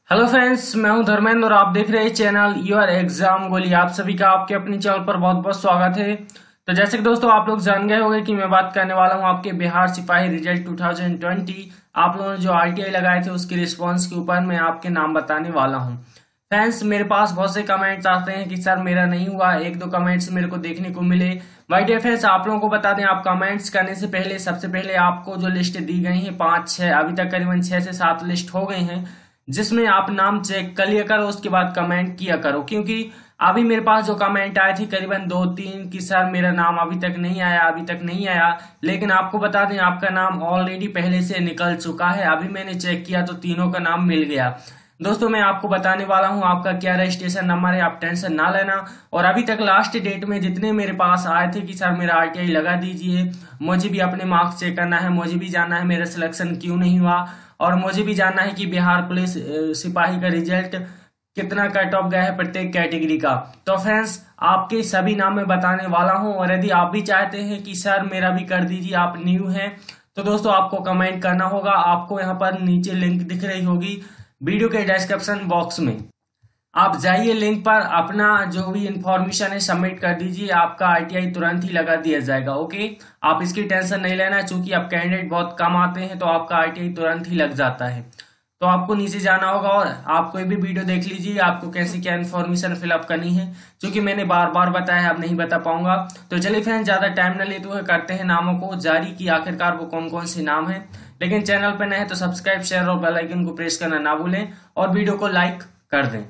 Hello friends, मैं हूं धर्मेंद्र और आप देख रहे हैं चैनल योर एग्जाम गोली। आप सभी का आपके अपनी चैनल पर बहुत बहुत स्वागत है। तो जैसे कि दोस्तों आप लोग जान गए होंगे कि मैं बात करने वाला हूं आपके बिहार सिपाही रिजल्ट 2020। आप लोगों ने जो आरटीआई लगाए थे उसके रिस्पॉन्स के ऊपर मैं आपके नाम बताने वाला हूँ। फ्रेंड्स, मेरे पास बहुत से कमेंट्स आते हैं कि सर मेरा नहीं हुआ, एक दो कमेंट्स मेरे को देखने को मिले। माय डियर फ्रेंड्स, आप लोगों को बता दें, आप कमेंट्स करने से पहले सबसे पहले आपको जो लिस्ट दी गई है 5-6, अभी तक करीबन 6 से 7 लिस्ट हो गई हैं, जिसमें आप नाम चेक कर लिया करो, उसके बाद कमेंट किया करो। क्योंकि अभी मेरे पास जो कमेंट आए थे करीबन 2-3 कि सर मेरा नाम अभी तक नहीं आया, अभी तक नहीं आया। लेकिन आपको बता दें आपका नाम ऑलरेडी पहले से निकल चुका है। अभी मैंने चेक किया तो तीनों का नाम मिल गया। दोस्तों मैं आपको बताने वाला हूं आपका क्या रजिस्ट्रेशन नंबर है, आप टेंशन ना लेना। और अभी तक लास्ट डेट में जितने मेरे पास आए थे कि सर मेरा आरटीआई लगा दीजिए, मुझे भी अपने मार्क्स चेक करना है, मुझे भी जानना है मेरा सिलेक्शन क्यों नहीं हुआ, और मुझे भी जानना है कि बिहार पुलिस सिपाही का रिजल्ट कितना कट ऑफ गया है प्रत्येक कैटेगरी का। तो फ्रेंड्स आपके सभी नाम मैं बताने वाला हूं। और यदि आप भी चाहते हैं कि सर मेरा भी कर दीजिए, आप न्यू हैं, तो दोस्तों आपको कमेंट करना होगा। आपको यहाँ पर नीचे लिंक दिख रही होगी वीडियो के डिस्क्रिप्शन बॉक्स में, आप जाइए लिंक पर, अपना जो भी इंफॉर्मेशन है सबमिट कर दीजिए, आपका आरटीआई तुरंत ही लगा दिया जाएगा। ओके, आप इसकी टेंशन नहीं लेना, चूंकि अब कैंडिडेट बहुत कम आते हैं तो आपका आरटीआई तुरंत ही लग जाता है। तो आपको नीचे जाना होगा और आप कोई भी वीडियो देख लीजिए, आपको कैसे क्या इन्फॉर्मेशन फिलअप करनी है, क्योंकि मैंने बार बार बताया, अब नहीं बता पाऊंगा। तो चलिए फ्रेंड्स, ज्यादा टाइम न लेते हुए करते हैं नामों को जारी की आखिरकार वो कौन कौन से नाम है। लेकिन चैनल पर नए हैं तो सब्सक्राइब, शेयर और बेल आइकन को प्रेस करना ना भूलें और वीडियो को लाइक कर दें।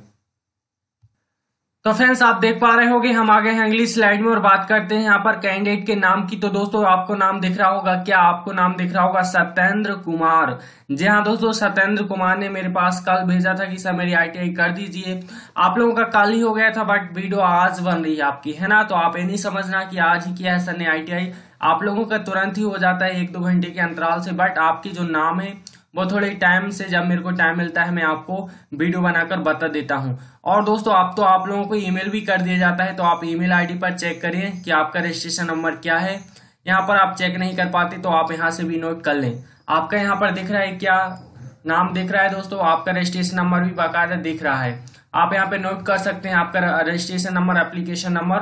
तो फ्रेंड्स आप देख पा रहे होंगे हम आ गए हैं अगली स्लाइड में और बात करते हैं यहाँ पर कैंडिडेट के नाम की। तो दोस्तों आपको नाम दिख रहा होगा, क्या आपको नाम दिख रहा होगा? सत्येंद्र कुमार। जी हाँ दोस्तों, सत्येंद्र कुमार ने मेरे पास कल भेजा था कि सर मेरी आईटीआई कर दीजिए। आप लोगों का कल ही हो गया था, बट वीडियो आज बन रही है आपकी, है ना। तो आप ये नहीं समझना कि आज ही किया है सर ने आईटीआई, आप लोगों का तुरंत ही हो जाता है 1-2 घंटे के अंतराल से। बट आपकी जो नाम है वो थोड़े टाइम से, जब मेरे को टाइम मिलता है मैं आपको वीडियो बनाकर बता देता हूं। और दोस्तों आप लोगों को ईमेल भी कर दिया जाता है, तो आप ईमेल आईडी पर चेक करिए कि आपका रजिस्ट्रेशन नंबर क्या है। यहाँ पर आप चेक नहीं कर पाते तो आप यहाँ से भी नोट कर लें। आपका यहाँ पर दिख रहा है, क्या नाम दिख रहा है दोस्तों? आपका रजिस्ट्रेशन नंबर भी बाकायदा दिख रहा है, आप यहाँ पे नोट कर सकते हैं। आपका registration number, application number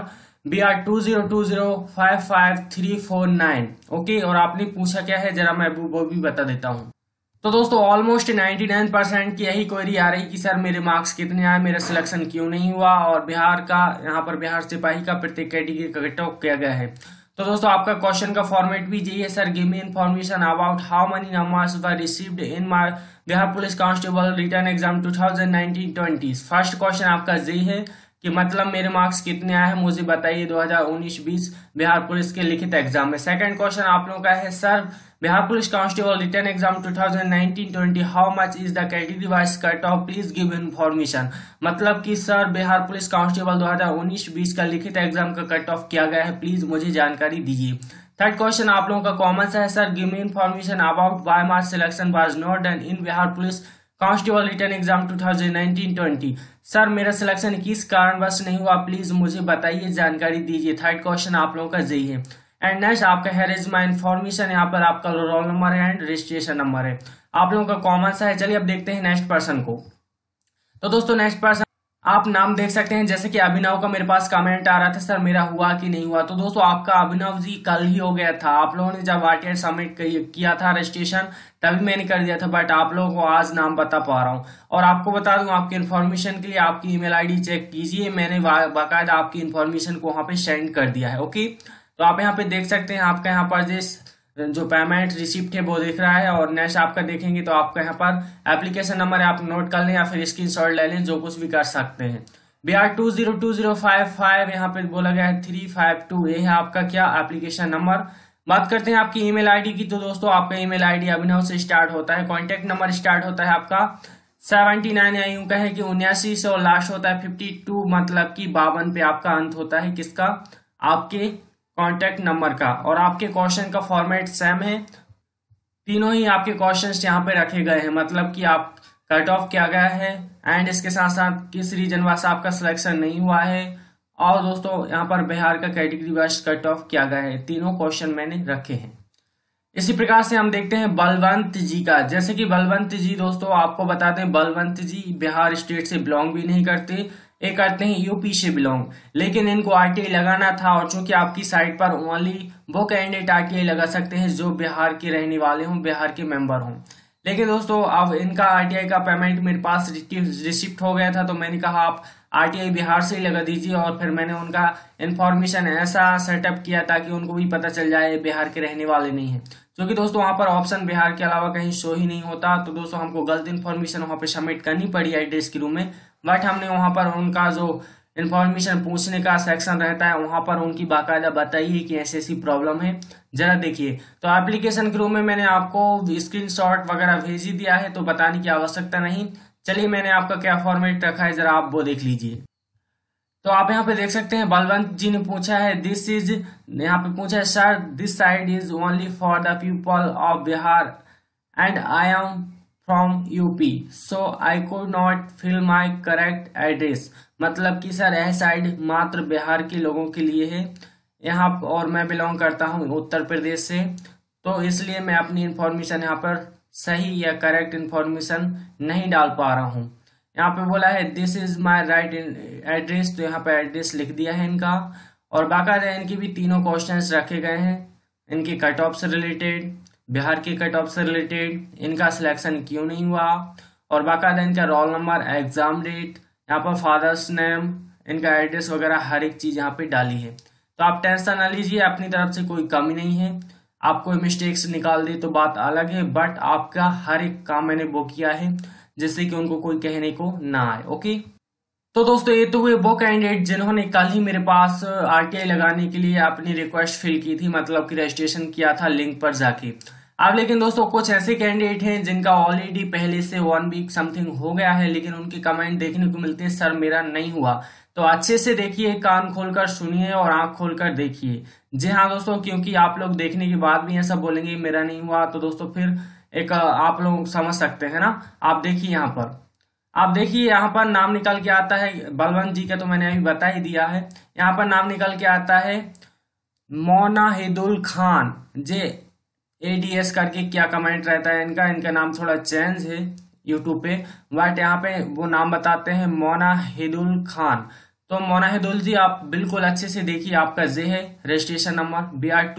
BR2020555349। Okay, और आपने पूछा क्या है, जरा मैं वो भी बता देता हूँ। तो दोस्तों ऑलमोस्ट 99% की यही क्वेरी आ रही कि सर मेरे मार्क्स कितने आए, मेरा सिलेक्शन क्यों नहीं हुआ, और बिहार का, यहाँ पर बिहार सिपाही का प्रत्येक कैटेगरी का कट ऑफ किया गया है। तो दोस्तों आपका क्वेश्चन का फॉर्मेट भी यही है, sir give me information about how money numbers were received in my Bihar police constable written exam 2019-20। First question आपका यही है कि मतलब मेरे मार्क्स कितने आए हैं मुझे बताइए 2019-20 बिहार पुलिस के लिखित एग्जाम में। सेकंड क्वेश्चन आप लोगों का है, sir Bihar police constable written exam 2019-20 how much is the category wise cut off, please give information. मतलब कि सर बिहार पुलिस कांस्टेबल 2019-20 का लिखित एग्जाम का कट ऑफ किया गया है, प्लीज मुझे जानकारी दीजिए। थर्ड क्वेश्चन आप लोगों का कॉमन सा है, sir give me information about why my selection was not done in Bihar police constable written exam 2019-20। Sir मेरा सिलेक्शन किस कारणवश नहीं हुआ, प्लीज मुझे बताइए, जानकारी दीजिए। थर्ड क्वेश्चन आप लोगों का यही है। एंड नेक्स्ट आपका है इज माई इन्फॉर्मेशन, यहाँ पर आपका रोल नंबर है एंड रजिस्ट्रेशन नंबर है, आप लोगों का कॉमन सा है। चलिए अब देखते हैं नेक्स्ट पर्सन को। तो दोस्तों नेक्स्ट पर्सन आप नाम देख सकते हैं, जैसे कि अभिनव का मेरे पास कमेंट आ रहा था, सर मेरा हुआ कि नहीं हुआ। तो दोस्तों आपका अभिनव जी कल ही हो गया था, आप लोगों ने जब आरटीआई सबमिट किया था रजिस्ट्रेशन तभी मैंने कर दिया था, बट आप लोगों को आज नाम बता पा रहा हूं। और आपको बता दूं आपकी इन्फॉर्मेशन के लिए, आपकी ईमेल आईडी चेक कीजिए, मैंने बाकायदा आपकी इन्फॉर्मेशन को वहां पे सेंड कर दिया है। ओके, तो आप यहाँ पे देख सकते हैं, आपका यहाँ पर जो पेमेंट रिसिप्ट है वो दिख रहा है। और नेक्स्ट आपका देखेंगे तो आपका यहाँ पर एप्लीकेशन नंबर है, आप नोट कर लें या फिर स्क्रीनशॉट ले लें, जो कुछ भी कर सकते हैं। BR202055 यहाँ पे बोला गया है 352, ये है आपका क्या एप्लीकेशन नंबर। बात करते हैं आपकी ईमेल आईडी की। तो दोस्तों आपका ईमेल आईडी अभिनव से स्टार्ट होता है, कॉन्टेक्ट नंबर स्टार्ट होता है आपका 79, या यूं कहे कि 79 से, और लास्ट होता है 52, मतलब कि 52 पे आपका अंत होता है, किसका? आपके कॉन्टेक्ट नंबर का। और आपके क्वेश्चन का फॉर्मेट सेम है, तीनों ही आपके क्वेश्चंस यहाँ पे रखे गए हैं, मतलब कि आप कट ऑफ किया गया है एंड इसके साथ साथ किस रीजन वाइज आपका सिलेक्शन नहीं हुआ है। और दोस्तों यहाँ पर बिहार का कैटेगरी वाइज कट ऑफ किया गया है, तीनों क्वेश्चन मैंने रखे हैं। इसी प्रकार से हम देखते हैं बलवंत जी का। जैसे कि बलवंत जी दोस्तों आपको बता दें, बलवंत जी बिहार स्टेट से बिलोंग भी नहीं करते, ये करते हैं यूपी से बिलोंग। लेकिन इनको आरटीआई लगाना था, और चूंकि आपकी साइट पर ओनली वो कैंडिडेट आरटीआई लगा सकते हैं जो बिहार के रहने वाले हों, बिहार के मेंबर हों। लेकिन दोस्तों अब इनका आरटीआई का पेमेंट मेरे पास रिसिप्ट हो गया था, तो मैंने कहा आप आरटीआई बिहार से ही लगा दीजिए। और फिर मैंने उनका इंफॉर्मेशन ऐसा सेटअप किया ताकि उनको भी पता चल जाए बिहार के रहने वाले नहीं है। क्योंकि दोस्तों वहां पर ऑप्शन बिहार के अलावा कहीं शो ही नहीं होता, तो दोस्तों हमको गलत इन्फॉर्मेशन वहां पे सबमिट करनी पड़ी एड्रेस के रूम में। बट हमने वहां पर उनका जो इन्फॉर्मेशन पूछने का सेक्शन रहता है वहां पर उनकी बाकायदा बताइए कि ऐसी ऐसी प्रॉब्लम है, जरा देखिए। तो एप्लीकेशन के रूम में मैंने आपको स्क्रीनशॉट वगैरह भेज ही दिया है, तो बताने की आवश्यकता नहीं। चलिए मैंने आपका क्या फॉर्मेट रखा है जरा आप वो देख लीजिए। तो आप यहाँ पे देख सकते हैं बलवंत जी ने पूछा है, दिस इज, यहाँ पे पूछा है sir this side is only for the people of Bihar and I am from UP so I could not fill my correct address. मतलब कि सर यह साइड मात्र बिहार के लोगों के लिए है यहाँ, और मैं बिलोंग करता हूँ उत्तर प्रदेश से, तो इसलिए मैं अपनी इंफॉर्मेशन यहाँ पर सही या करेक्ट इंफॉर्मेशन नहीं डाल पा रहा हूँ। यहाँ पे बोला है this is my right address, तो यहाँ पे एड्रेस लिख दिया है इनका। और बाकायदा इनकी भी तीनों क्वेश्चंस रखे गए हैं, इनके कट ऑफ से रिलेटेड, बिहार के कट ऑफ से रिलेटेड, इनका सिलेक्शन क्यों नहीं हुआ, और बाकायदा इनका रोल नंबर, एग्जाम डेट, यहाँ पर फादर्स नेम, इनका एड्रेस वगैरह हर एक चीज यहाँ पे डाली है। तो आप टेंशन ना लीजिए, अपनी तरफ से कोई कमी नहीं है। आप कोई मिस्टेक्स निकाल दे तो बात अलग है, बट आपका हर एक काम मैंने वो किया है जिससे कि उनको कोई कहने को ना आए। ओके, तो दोस्तों ये तो हुए वो कैंडिडेट जिन्होंने कल ही मेरे पास आरटीआई लगाने के लिए अपनी रिक्वेस्ट फिल की थी, मतलब कि रजिस्ट्रेशन किया था लिंक पर जाके। अब लेकिन दोस्तों कुछ ऐसे कैंडिडेट हैं जिनका ऑलरेडी पहले से 1 वीक समथिंग हो गया है, लेकिन उनके कमेंट देखने को मिलते हैं सर मेरा नहीं हुआ। तो अच्छे से देखिए, कान खोलकर सुनिए और आंख खोलकर देखिए। जी हाँ दोस्तों, क्योंकि आप लोग देखने के बाद भी ऐसा बोलेंगे मेरा नहीं हुआ, तो दोस्तों फिर एक आप लोग समझ सकते हैं ना। आप देखिए यहाँ पर, आप देखिए यहाँ पर नाम निकल के आता है बलवंत जी का, तो मैंने अभी बता ही दिया है। यहाँ पर नाम निकल के आता है मोनाहिदुल खान, जे एडीएस करके क्या कमेंट रहता है इनका, इनका नाम थोड़ा चेंज है यूट्यूब पे, बट यहाँ पे वो नाम बताते हैं मोनाहिदुल खान। तो मोनाहिदुल जी आप बिल्कुल अच्छे से देखिए, आपका जे है रजिस्ट्रेशन नंबर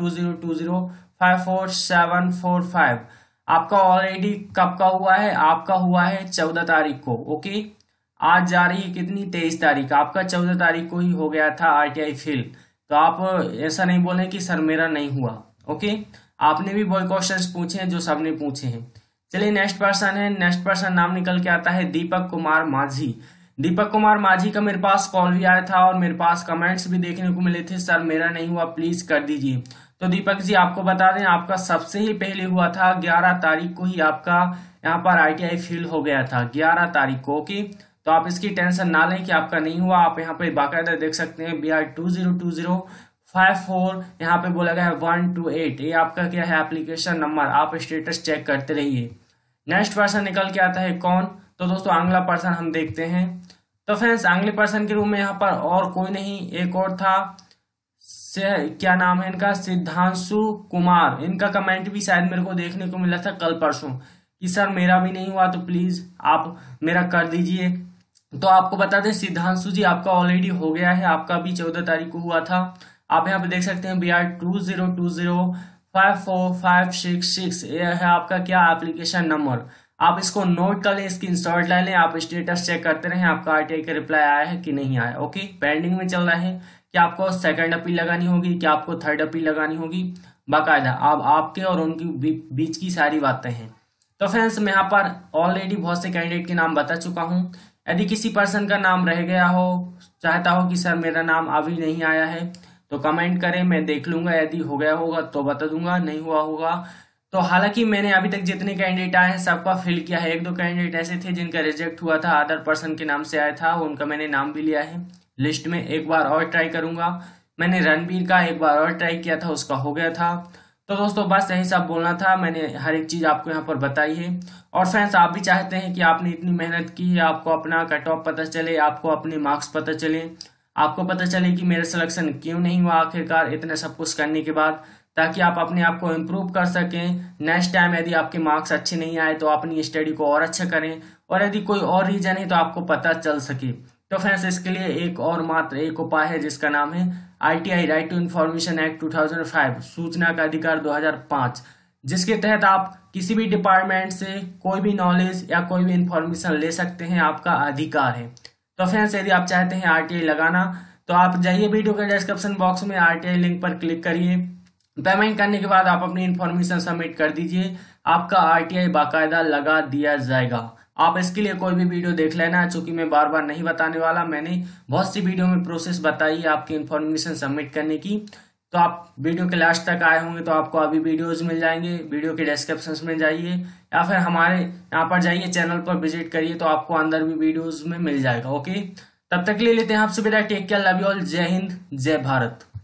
BR2020544745। आपका ऑलरेडी कब का हुआ है, आपका हुआ है 14 तारीख को। ओके, आज जा रही है कितनी, 23 तारीख, आपका 14 तारीख को ही हो गया था आरटीआई फिल। तो आप ऐसा नहीं बोले कि सर मेरा नहीं हुआ। ओके, आपने भी वही क्वेश्चंस पूछे हैं जो सबने पूछे हैं। चलिए नेक्स्ट पर्सन है, नेक्स्ट पर्सन नाम निकल के आता है दीपक कुमार माझी। दीपक कुमार माझी का मेरे पास कॉल भी आया था और मेरे पास कमेंट्स भी देखने को मिले थे, सर मेरा नहीं हुआ प्लीज कर दीजिए। तो दीपक जी आपको बता दें, आपका सबसे ही पहले हुआ था 11 तारीख को ही, आपका यहाँ पर आरटीआई फिल हो गया था 11 तारीख को। ओके, तो आप इसकी टेंशन ना लें कि आपका नहीं हुआ। आप यहाँ पे बाकायदा देख सकते हैं BR202054, यहाँ पे बोला गया है 128, ये आपका क्या है एप्लीकेशन नंबर। आप स्टेटस चेक करते रहिए। नेक्स्ट पर्सन निकल के आता है कौन, तो दोस्तों अगला पर्सन हम देखते हैं। तो फ्रेंड्स अगले पर्सन के रूम में यहाँ पर और कोई नहीं, एक और था, क्या नाम है इनका, सिद्धांशु कुमार। इनका कमेंट भी शायद मेरे को देखने को मिला था कल परसों कि सर मेरा भी नहीं हुआ, तो प्लीज आप मेरा कर दीजिए। तो आपको बता दें सिद्धांशु जी आपका ऑलरेडी हो गया है, आपका भी 14 तारीख को हुआ था। आप यहाँ पे देख सकते हैं BR2020545566, ये है आपका क्या एप्लीकेशन नंबर। आप इसको नोट कर लें, स्क्रीनशॉट ले लें, आप स्टेटस चेक करते रहें आपका आरटीआई का रिप्लाई आया है कि नहीं आया। ओके, पेंडिंग में चल रहा है कि आपको सेकंड अपील लगानी होगी, कि आपको थर्ड अपील लगानी होगी, बाकायदा अब आपके और उनकी बीच की सारी बातें हैं। तो फ्रेंड्स मैं यहाँ पर ऑलरेडी बहुत से कैंडिडेट के नाम बता चुका हूँ। यदि किसी पर्सन का नाम रह गया हो, चाहता हो कि सर मेरा नाम अभी नहीं आया है, तो कमेंट करें, मैं देख लूंगा। यदि हो गया होगा तो बता दूंगा, नहीं हुआ होगा तो हालांकि मैंने अभी तक जितने कैंडिडेट आए हैं सबका फिल किया है। 1-2 कैंडिडेट ऐसे थे जिनका रिजेक्ट हुआ था, अदर पर्सन के नाम से आया था, उनका मैंने नाम भी लिया है लिस्ट में। एक बार और ट्राई करूंगा। मैंने रणबीर का एक बार और ट्राई किया था, उसका हो गया था। तो दोस्तों बस यही सब बोलना था, मैंने हर एक चीज आपको यहाँ पर बताई है। और फ्रेंड्स आप भी चाहते हैं कि आपने इतनी मेहनत की है, आपको अपना कट ऑफ पता चले, आपको अपने मार्क्स पता चले, आपको पता चले कि मेरा सिलेक्शन क्यों नहीं हुआ आखिरकार इतने सब कुछ करने के बाद। ताकि आप अपने आप को इम्प्रूव कर सकें। नेक्स्ट टाइम यदि आपके मार्क्स अच्छे नहीं आए तो अपनी स्टडी को और अच्छा करें, और यदि कोई और रीजन है तो आपको पता चल सके। तो फ्रेंड्स, इसके लिए एक और मात्र एक उपाय है जिसका नाम है RTI, right to information act 2005, सूचना का अधिकार 2005, जिसके तहत आप किसी भी डिपार्टमेंट से कोई भी नॉलेज या कोई भी इंफॉर्मेशन ले सकते हैं, आपका अधिकार है। तो फ्रेंड्स, यदि आप चाहते हैं आरटीआई लगाना तो आप जाइए वीडियो के डिस्क्रिप्शन बॉक्स में आरटीआई लिंक पर क्लिक करिए। पेमेंट करने के बाद आप अपनी इन्फॉर्मेशन सबमिट कर दीजिए, आपका आरटीआई बाकायदा लगा दिया जाएगा। आप इसके लिए कोई भी वीडियो देख लेना, चूंकि मैं बार बार नहीं बताने वाला, मैंने बहुत सी वीडियो में प्रोसेस बताई है आपकी इन्फॉर्मेशन सबमिट करने की। तो आप वीडियो के लास्ट तक आए होंगे तो आपको अभी वीडियोज मिल जाएंगे, वीडियो के डिस्क्रिप्शन में जाइए या फिर हमारे यहाँ पर जाइए, चैनल पर विजिट करिए, तो आपको अंदर भी वीडियोज में मिल जाएगा। ओके, तब तक ले लेते हैं आपसे विदा। Take care, love you all, Jai Hind, जय भारत।